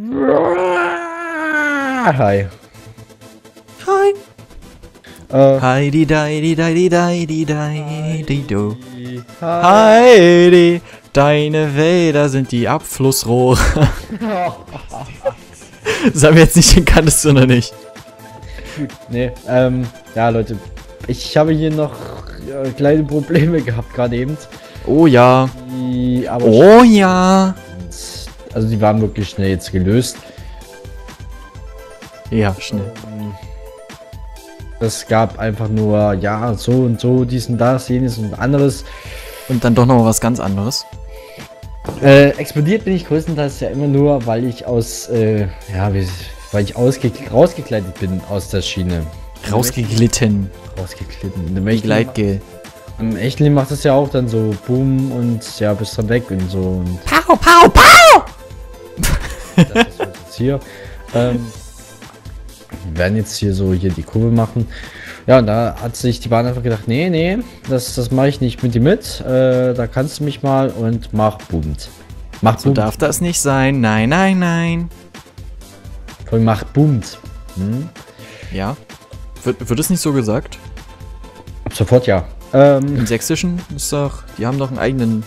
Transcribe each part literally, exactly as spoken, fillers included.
Hi. Hi. Äh, Heidi, Deidi, Deidi, Deidi, Deidi, do. Hi. Heidi, deine Wälder sind die Abflussrohre. Sag mir jetzt nicht, den kanntest du noch nicht. Nee, ähm, ja Leute, ich habe hier noch äh, kleine Probleme gehabt gerade eben. Oh ja. Die, aber Oh ja. Also die waren wirklich schnell jetzt gelöst. Ja, schnell. Es gab einfach nur, ja, so und so, dies und das, jenes und anderes. Und dann doch noch mal was ganz anderes. Äh, explodiert bin ich größtenteils ja immer nur, weil ich aus, äh, ja, wie, weil ich ausge rausgekleidet bin aus der Schiene. Rausgeglitten. Rausgeglitten. Im Wie echten, Gleitgel. im echten Leben macht es ja auch dann so Boom und ja, bist dann weg und so. Und Pow, pow, pow! das ist jetzt hier. Ähm, wir werden jetzt hier so hier die Kurve machen. Ja, und da hat sich die Bahn einfach gedacht, nee, nee, das, das mache ich nicht mit dir mit. Äh, da kannst du mich mal und mach boomt. Mach So boomt. darf das nicht sein. Nein, nein, nein. Voll mach boomt. Hm? Ja. Wird, wird es nicht so gesagt? Ab sofort ja. Ähm, Im Sächsischen ist doch, die haben doch einen eigenen.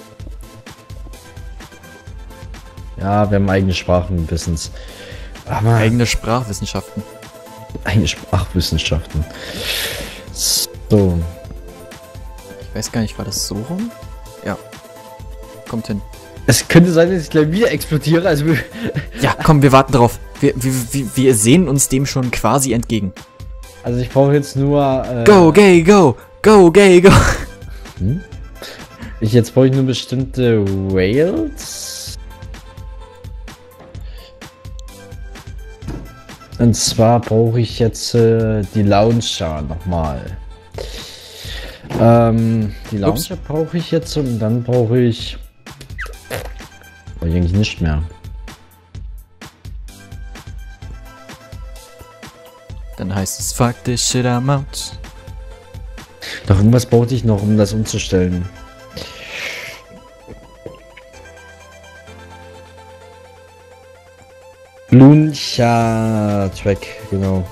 ja, wir haben eigene Sprachenwissens. Aber eigene Sprachwissenschaften. eigene Sprachwissenschaften. So. Ich weiß gar nicht, war das so rum? Ja. Kommt hin. Es könnte sein, dass ich gleich wieder explodiere. Also wir Ja, komm, wir warten drauf. Wir, wir, wir, wir sehen uns dem schon quasi entgegen. Also ich brauche jetzt nur. Äh, Go, gay, go! Go, gay, go! Hm? Ich jetzt brauche ich nur bestimmte Rails. Und zwar brauche ich jetzt äh, die Launcher nochmal. Ähm, die Launcher brauche ich jetzt und dann brauche ich. Brauche ich eigentlich nicht mehr. Dann heißt es fuck this shit I'm out. Doch irgendwas brauchte ich noch, um das umzustellen. Launcher Track, genau.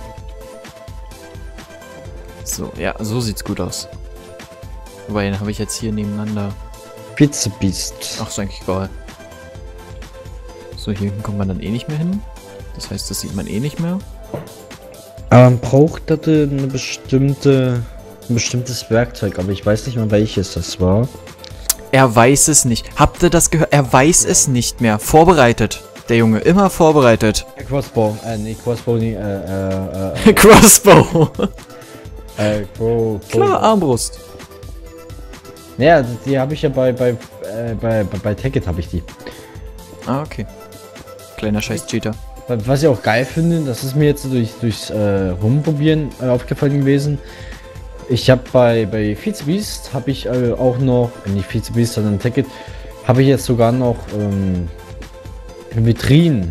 So, ja, so sieht's gut aus. Wobei, den habe ich jetzt hier nebeneinander. Pizza Beast. Ach, ist eigentlich egal. So, hier hinten kommt man dann eh nicht mehr hin. Das heißt, das sieht man eh nicht mehr. Aber man braucht dafür eine bestimmte, ein bestimmtes Werkzeug, aber ich weiß nicht mehr welches das war. Er weiß es nicht. Habt ihr das gehört? Er weiß es nicht mehr. Vorbereitet. Der Junge, immer vorbereitet. Crossbow, äh, nee, Crossbow, nee, äh, äh, äh, Crossbow. äh, Crow, Klar, Armbrust. Ja, die, die habe ich ja bei, bei, äh, bei, bei, bei Tekkit habe ich die. Ah, okay. Kleiner Scheiß-Cheater. Was ich auch geil finde, das ist mir jetzt durch, durchs äh, Rumprobieren äh, aufgefallen gewesen. Ich habe bei, bei Vizebeast habe ich äh, auch noch, äh, nicht Vizebeast, sondern Tekkit, habe ich jetzt sogar noch ähm, Vitrinen.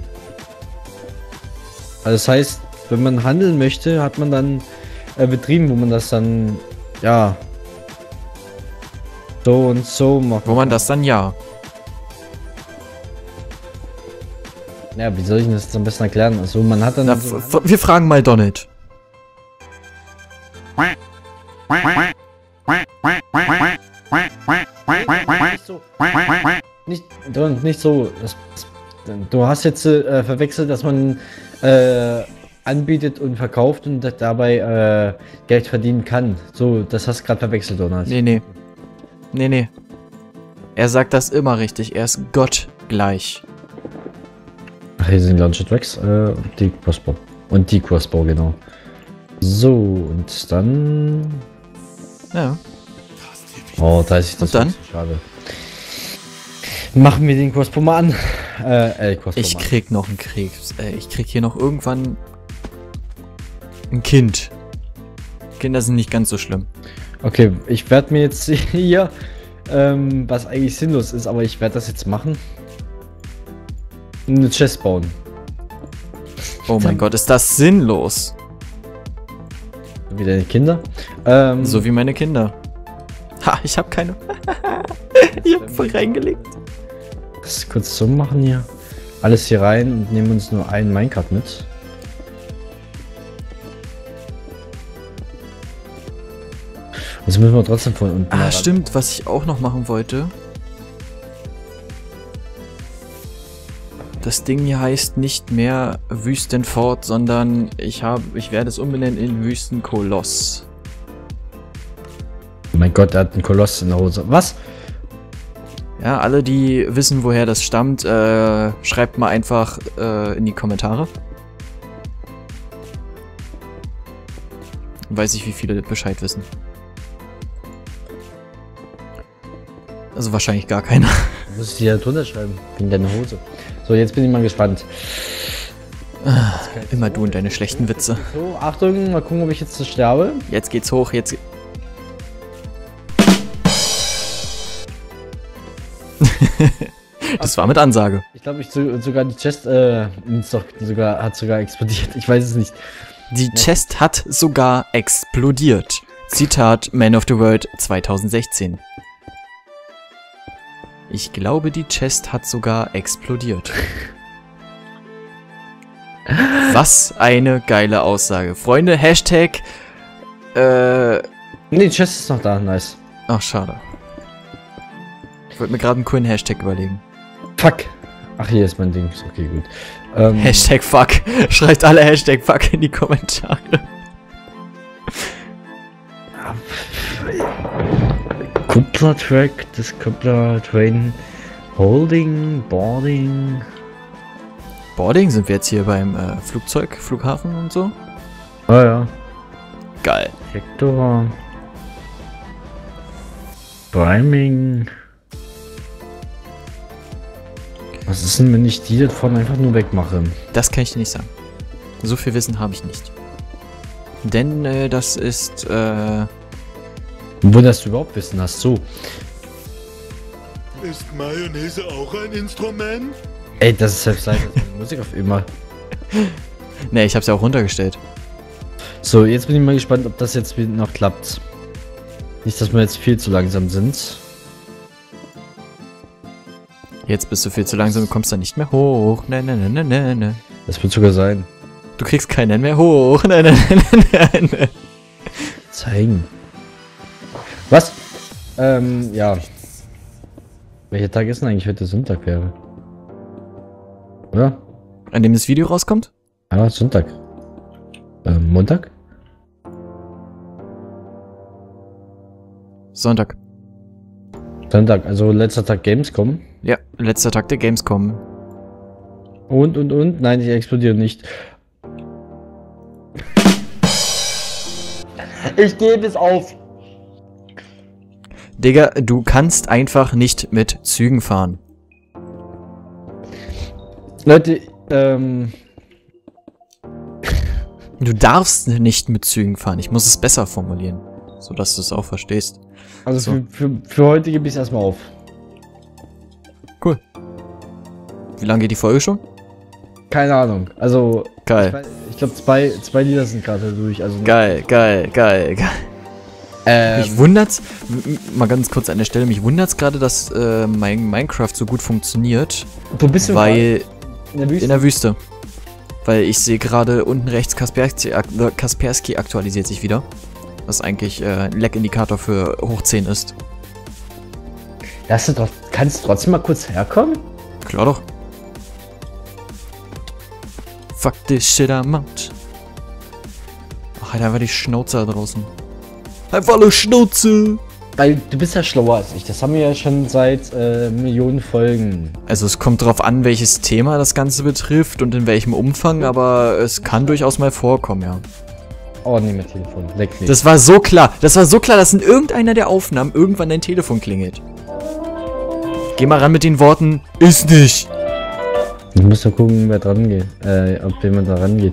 Also das heißt, wenn man handeln möchte, hat man dann äh, Vitrinen, wo man das dann, ja, so und so macht. Wo man das dann ja. Ja, wie soll ich das am besten erklären? Also man hat dann... Na, so f- wir fragen mal Donald. nicht so... Nicht, Donald, nicht so... Das, du hast jetzt äh, verwechselt, dass man äh, anbietet und verkauft und dabei äh, Geld verdienen kann. So, das hast du gerade verwechselt, Donald. Nee, nee. Nee, nee. Er sagt das immer richtig. Er ist Gott gleich. Ach, hier sind Launcher Tracks, äh, die Crossbow. Und die Crossbow, genau. So, und dann... Ja. Oh, da ist das Und dann? schade. Machen wir den Crossbow mal an. Äh, äh, Crossbow Ich mal. krieg noch einen Krebs. Äh, ich krieg hier noch irgendwann ein Kind. Kinder sind nicht ganz so schlimm. Okay, ich werde mir jetzt hier, ähm, was eigentlich sinnlos ist, aber ich werde das jetzt machen. Eine Chest bauen. Oh mein Gott, ist das sinnlos. Wie deine Kinder. Ähm, So wie meine Kinder. Ha, ich habe keine. Ich hab voll reingelegt. Das kurz so machen hier. alles hier rein und nehmen uns nur einen Minecart mit. Jetzt müssen wir trotzdem von unten. Ah, stimmt, was ich auch noch machen wollte. Das Ding hier heißt nicht mehr Wüstenfort, sondern ich habe, ich werde es umbenennen in Wüstenkoloss. Oh mein Gott, er hat einen Koloss in der Hose. Was? Ja, alle, die wissen, woher das stammt, äh, schreibt mal einfach äh, in die Kommentare. Weiß ich, wie viele Bescheid wissen. Also wahrscheinlich gar keiner. Du musst hier drunter schreiben, in deine Hose. So, jetzt bin ich mal gespannt. Ah, immer du und deine schlechten Witze. So, Achtung, mal gucken, ob ich jetzt sterbe. Jetzt geht's hoch, jetzt... Das war mit Ansage. Ich glaube, ich so, sogar die Chest, äh, ist doch, sogar, hat sogar explodiert. Ich weiß es nicht. Die Chest hat sogar explodiert. Zitat Man of the World zwanzig sechzehn. Ich glaube, die Chest hat sogar explodiert. Was eine geile Aussage. Freunde, Hashtag... Äh... Ne, die Chest ist noch da, nice. Ach, schade. Ich wollte mir gerade einen coolen Hashtag überlegen. Fuck. Ach, hier ist mein Ding. Ist okay, gut. Ähm, Hashtag Fuck. Schreibt alle Hashtag Fuck in die Kommentare. Kuppler Track, das Kuppler Train, Holding, Boarding. Boarding? Sind wir jetzt hier beim äh, Flugzeug, Flughafen und so? Ah ja. Geil. Sektor. Priming. Was ist denn, wenn ich die da vorne einfach nur wegmache? Das kann ich dir nicht sagen. So viel Wissen habe ich nicht. Denn äh, das ist, äh... Wo das du überhaupt Wissen hast, so. Ist Mayonnaise auch ein Instrument? Ey, das ist selbst leider Musik auf immer. Ne, ich hab's ja auch runtergestellt. So, jetzt bin ich mal gespannt, ob das jetzt wieder noch klappt. Nicht, dass wir jetzt viel zu langsam sind. Jetzt bist du viel zu langsam, du kommst da nicht mehr hoch. Ne, ne, ne, ne, ne, ne. Das wird sogar sein. Du kriegst keinen mehr hoch. Ne, ne, ne, ne, ne. Zeigen. Was? Ähm, ja. Welcher Tag ist denn eigentlich heute Sonntag wäre? Oder? An dem das Video rauskommt? Ja, Sonntag. Ähm, Montag? Sonntag. Sonntag, also letzter Tag Gamescom. Ja, letzter Tag der Gamescom. Und, und, und? Nein, ich explodiere nicht. Ich gebe es auf. Digga, du kannst einfach nicht mit Zügen fahren. Leute, ähm... Du darfst nicht mit Zügen fahren. Ich muss es besser formulieren, sodass du es auch verstehst. Also So. für, für, für heute gebe ich es erstmal auf. Cool. Wie lange geht die Folge schon? Keine Ahnung. Also, Geil. ich, weiß- ich glaube, zwei, zwei Lieder sind gerade durch. Also Geil, geil, geil, geil. Ähm, Mich wundert's, m- m- mal ganz kurz an der Stelle, mich wundert's gerade, dass äh, mein Minecraft so gut funktioniert, wo bist du weil gerade? In der Wüste? in der Wüste. Weil ich sehe gerade unten rechts Kaspersky, ak äh, Kaspersky aktualisiert sich wieder. Was eigentlich äh, ein Leck-Indikator für hoch zehn ist. Lass du doch, kannst du trotzdem mal kurz herkommen? Klar doch. Fuck this shit I'm out. Ach, halt einfach die Schnauze da draußen. Einfach alle Schnauze! Weil du bist ja schlauer als ich. Das haben wir ja schon seit äh, Millionen Folgen. Also es kommt drauf an, welches Thema das Ganze betrifft und in welchem Umfang, aber es kann durchaus mal vorkommen, ja. Oh, nee, mein Telefon. Leck nicht. Das war so klar. Das war so klar, dass in irgendeiner der Aufnahmen irgendwann dein Telefon klingelt. Geh mal ran mit den Worten, ist nicht. Ich muss nur gucken, wer dran geht. Äh, ob jemand da rangeht.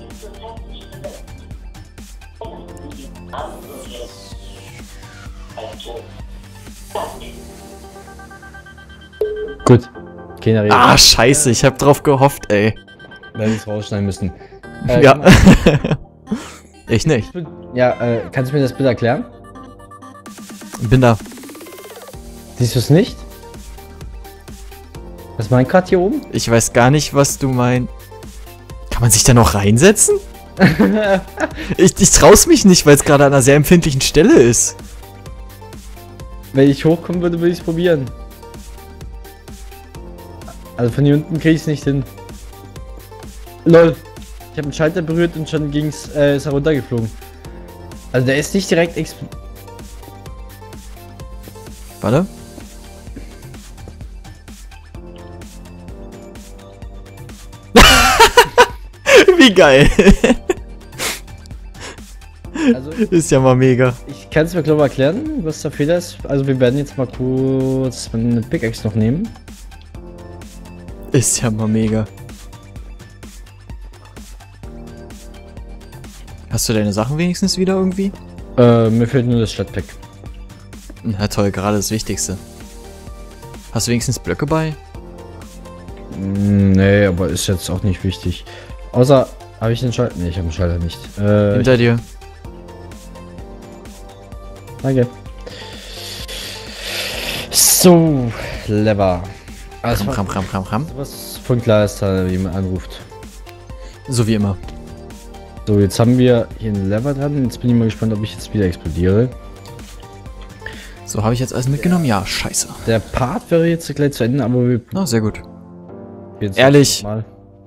Gut. Keiner redet. Ah, scheiße, ich hab drauf gehofft, ey. Weil wir es rausschneiden müssen. Äh, Ja. Ich nicht. Ja, äh, kannst du mir das bitte erklären? Bin da. Siehst du es nicht? Was meint gerade hier oben? Ich weiß gar nicht, was du meinst. Kann man sich da noch reinsetzen? ich, ich trau's mich nicht, weil es gerade an einer sehr empfindlichen Stelle ist. Wenn ich hochkommen würde, würde ich es probieren. Also von hier unten kriege ich es nicht hin. Lol. Ich habe einen Schalter berührt und schon ging's, äh, ist er runtergeflogen. Also der ist nicht direkt exp... Warte. Wie geil. Also, ist ja mal mega. ich kann es mir glaube ich erklären, was der Fehler ist. Also wir werden jetzt mal kurz eine Pickaxe noch nehmen. Ist ja mal mega. Hast du deine Sachen wenigstens wieder irgendwie? Äh, mir fehlt nur das Stadtpack. Na toll, gerade das Wichtigste. Hast du wenigstens Blöcke bei? Mm, nee, aber ist jetzt auch nicht wichtig. Außer, habe ich den Schalter? Nee, ich habe den Schalter nicht. Äh, Hinter dir. Danke. So, Lever. Also, Ram, ram, ram, ram, ram. was von klar ist, da jemand anruft. So wie immer. So, jetzt haben wir hier einen Lever dran. Jetzt bin ich mal gespannt, ob ich jetzt wieder explodiere. So, habe ich jetzt alles mitgenommen? Ja, scheiße. Der Part wäre jetzt gleich zu Ende, aber wir Oh, sehr gut. jetzt Ehrlich? mal.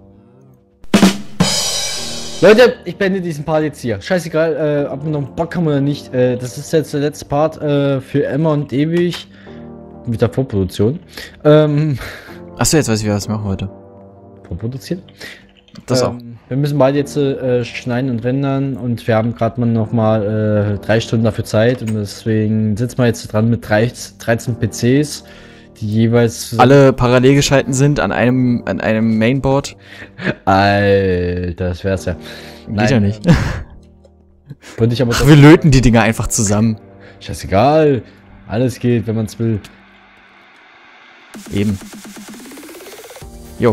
Leute, ich beende diesen Part jetzt hier. Scheißegal, äh, ob wir noch Bock haben oder nicht. Äh, das ist jetzt der letzte Part äh, für immer und ewig. Mit der Vorproduktion. Ähm, Achso, jetzt weiß ich, wer das machen wollte. vorproduziert? Das auch. ähm, Wir müssen beide jetzt äh, schneiden und rendern und wir haben gerade mal noch mal äh, drei Stunden dafür Zeit und deswegen sitzen wir jetzt dran mit dreizehn P Cs, die jeweils Alle parallel geschalten sind an einem, an einem Mainboard. Alter, das wär's ja. Geht ja nicht. äh, Würde ich aber Ach, wir löten die Dinger einfach zusammen. Scheißegal. Alles geht, wenn man es will. Eben. Jo.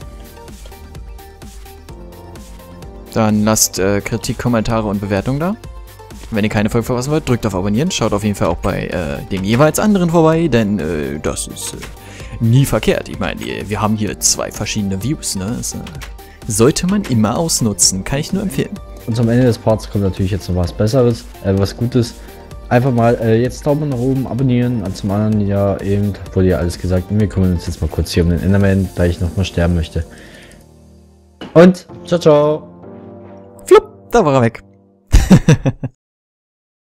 Dann lasst äh, Kritik, Kommentare und Bewertungen da. Wenn ihr keine Folge verpassen wollt, drückt auf Abonnieren. Schaut auf jeden Fall auch bei äh, dem jeweils anderen vorbei, denn äh, das ist äh, nie verkehrt. Ich meine, wir haben hier zwei verschiedene Views, ne? Das äh, sollte man immer ausnutzen. Kann ich nur empfehlen. Und zum Ende des Parts kommt natürlich jetzt noch was Besseres, äh, was Gutes. Einfach mal äh, jetzt Daumen nach oben, abonnieren. Und zum anderen ja eben, wurde ja alles gesagt. Und wir kümmern uns jetzt mal kurz hier um den Enderman, da ich noch mal sterben möchte. Und ciao, ciao. Flupp, da war er weg.